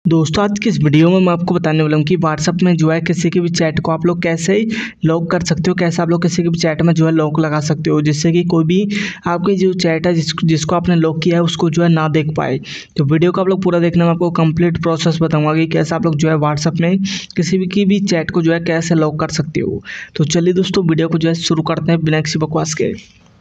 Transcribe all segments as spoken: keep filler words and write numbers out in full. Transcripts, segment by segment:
दोस्तों आज की इस वीडियो में मैं आपको बताने वाला हूँ कि व्हाट्सअप में जो है किसी की भी चैट को आप लोग कैसे लॉक कर सकते हो, कैसे आप लोग किसी की भी चैट में जो है लॉक लगा सकते हो जिससे कि कोई भी आपकी जो चैट है जिस जिसको आपने लॉक किया है उसको जो है ना देख पाए। तो वीडियो को आप लोग पूरा देखना, मैं आपको कंप्लीट प्रोसेस बताऊँगा कि कैसे आप लोग जो है व्हाट्सअप में किसी भी की भी चैट को जो है कैसे लॉक कर सकते हो। तो चलिए दोस्तों वीडियो को जो है शुरू करते हैं बिना किसी बकवास के।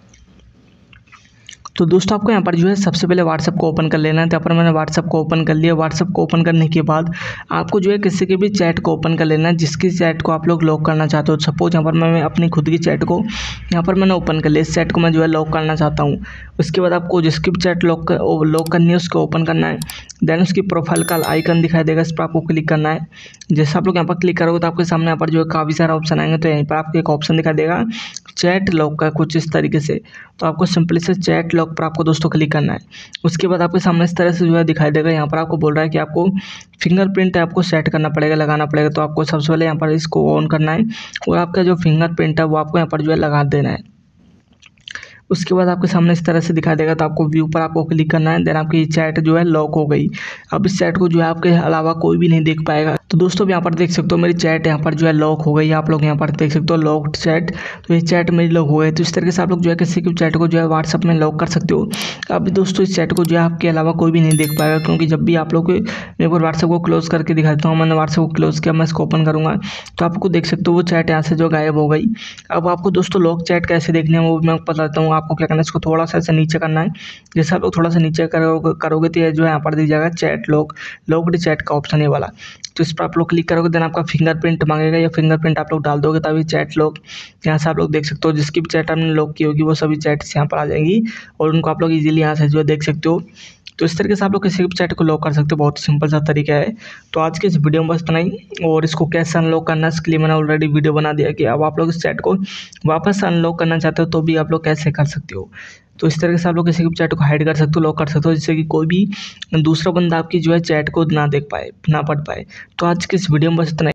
तो दोस्तों आपको यहाँ पर जो है सबसे पहले व्हाट्सअप को ओपन कर लेना है। तो यहाँ पर मैंने व्हाट्सअप को ओपन कर लिया। व्हाट्सअप को ओपन करने के बाद आपको जो है किसी के भी चैट को ओपन कर लेना है जिसकी चैट को आप लोग लॉक करना चाहते हो। सपोज यहाँ पर मैं अपनी खुद की चैट को यहाँ पर मैंने ओपन कर लिया, इस चैट को मैं जो है लॉक करना चाहता हूँ। उसके बाद आपको जिसकी भी चैट लॉक लॉक करनी है उसको ओपन करना है। देन उसकी प्रोफाइल का आइकन दिखाई देगा, इस पर आपको क्लिक करना है। जैसे आप लोग यहाँ पर क्लिक करोगे तो आपके सामने यहाँ पर जो है काफ़ी सारा ऑप्शन आएंगे। तो यहीं पर आपको एक ऑप्शन दिखाई देगा चैट लॉक का, कुछ इस तरीके से। तो आपको सिंपली से चैट लॉक पर आपको दोस्तों क्लिक करना है। उसके बाद आपके सामने इस तरह से जो है दिखाई देगा। यहाँ पर आपको बोल रहा है कि आपको फिंगरप्रिंट आपको सेट करना पड़ेगा, लगाना पड़ेगा। तो आपको सबसे पहले यहाँ पर इसको ऑन करना है और आपका जो फिंगरप्रिंट है वो आपको यहाँ पर जो है लगा देना है। उसके बाद आपके सामने इस तरह से दिखाई देगा। तो आपको व्यू पर आपको क्लिक करना है। देन आपकी चैट जो है लॉक हो गई। अब इस चैट को जो है आपके अलावा कोई भी नहीं देख पाएगा। तो दोस्तों यहाँ पर देख सकते हो मेरी चैट यहाँ पर जो है लॉक हो गई। आप लोग यहाँ पर देख सकते हो लॉक्ड चैट। तो ये चैट मेरी लॉक हो गई। तो इस तरीके से आप लोग जो है किसी की चैट को जो है व्हाट्सअप में लॉक कर सकते हो। अभी दोस्तों इस चैट को जो है आपके अलावा कोई भी नहीं देख पाएगा, क्योंकि जब भी आप लोग मैं व्हाट्सअप को क्लोज करके दिखाता हूँ, मैंने व्हाट्सअप को क्लोज किया, मैं इसको ओपन करूँगा तो आपको देख सकते हो वो चैट यहाँ से जो गायब हो गई। अब आपको दोस्तों लॉक चैट कैसे देखनी है वो मैं बताता हूँ। आपको क्या करना है, इसको थोड़ा सा ऐसे नीचे करना है। जैसे आप लोग थोड़ा सा नीचे करोगे करोगे तो ये जो है यहाँ पर दिख जाएगा चैट लॉक, लॉक्ड चैट का ऑप्शन है वाला। तो इस पर आप लोग क्लिक करोगे, देन आपका फिंगरप्रिंट मांगेगा, या फिंगरप्रिंट आप लोग डाल दोगे तभी चैट लॉक यहाँ से आप लोग देख सकते हो। जिसकी भी चैट आपने लॉक की होगी वो सभी चैट्स यहाँ पर आ जाएंगी और उनको आप लोग इजीली यहाँ से जो है देख सकते हो। तो इस तरीके से आप लोग किसी भी चैट को लॉक कर सकते हो। बहुत ही सिंपल सा तरीका है। तो आज के इस वीडियो में बस इतना ही, और इसको कैसे अनलॉक करना है इसके लिए मैंने ऑलरेडी वीडियो बना दिया कि अब आप लोग इस चैट को वापस अनलॉक करना चाहते हो तो भी आप लोग कैसे कर सकते हो। तो इस तरीके से आप लोग किसी भी चैट को हाइड कर सकते हो, लॉक कर सकते हो, जिससे कि कोई भी दूसरा बंदा आपकी जो है चैट को ना देख पाए, ना पढ़ पाए। तो आज के इस वीडियो में बस इतना ही।